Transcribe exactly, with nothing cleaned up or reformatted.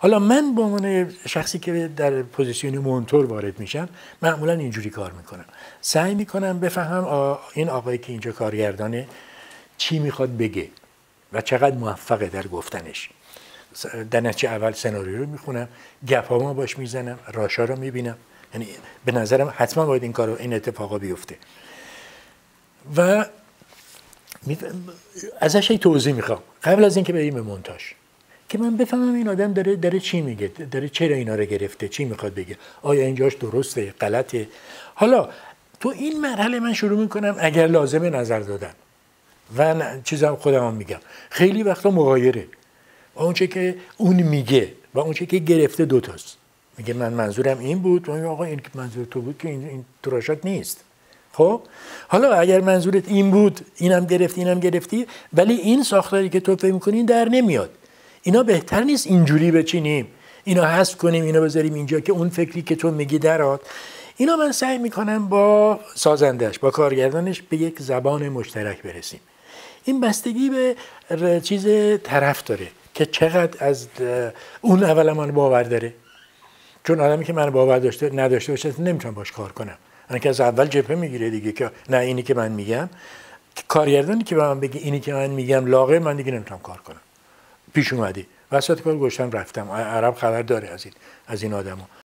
حالا من به عنوان شخصی که در پوزیشن مونتور وارد میشم معمولا اینجوری کار میکنم، سعی میکنم بفهمم این آقایی که اینجا کارگردانه چی میخواد بگه و چقدر موفقه در گفتنش. در نتیجه اول سناریو رو میخونم، گپامو باش میزنم، راشا رو میبینم، یعنی به نظرم حتما باید این کارو این اتفاقا بیفته و ازش توضیح میخوام قبل از اینکه بریم به مونتاژ که من بفهمم این آدم داره داره چی میگه، داره چرا اینا رو گرفته، چی میخواد بگه، آیا اینجاش درسته، غلطه. حالا تو این مرحله من شروع میکنم اگر لازمه نظر دادن و چیزا خودم هم میگم. خیلی وقتا مغایره اونچه که اون میگه و اونچه که گرفته دوتاست. میگه من منظورم این بود و آقا این که منظور تو بود که این, این تراشات نیست. خب حالا اگر منظورت این بود، اینم گرفتی اینم گرفتی، ولی این ساختاری که تو فکر می‌کنی در نمیاد. اینا بهتر نیست اینجوری بچینیم، اینا حذف کنیم، اینا بذاریم اینجا که اون فکری که تو میگی درات. اینا من سعی میکنم با سازندش، با کارگردانش به یک زبان مشترک برسیم. این بستگی به چیز طرف داره که چقدر از اون اولا من باور داره. چون آدمی که من باور داشته نداشته باشه نمیتونم باش کار کنم. من که از اول جبهه میگیره دیگه که نه اینی که من میگم، کارگردانی که به من بگه اینی که من میگم لاغه، من دیگه نمیتونم کار کنم. پیش اومدی وسط کار گشتم رفتم. عرب خبر داره از این از این آدمو.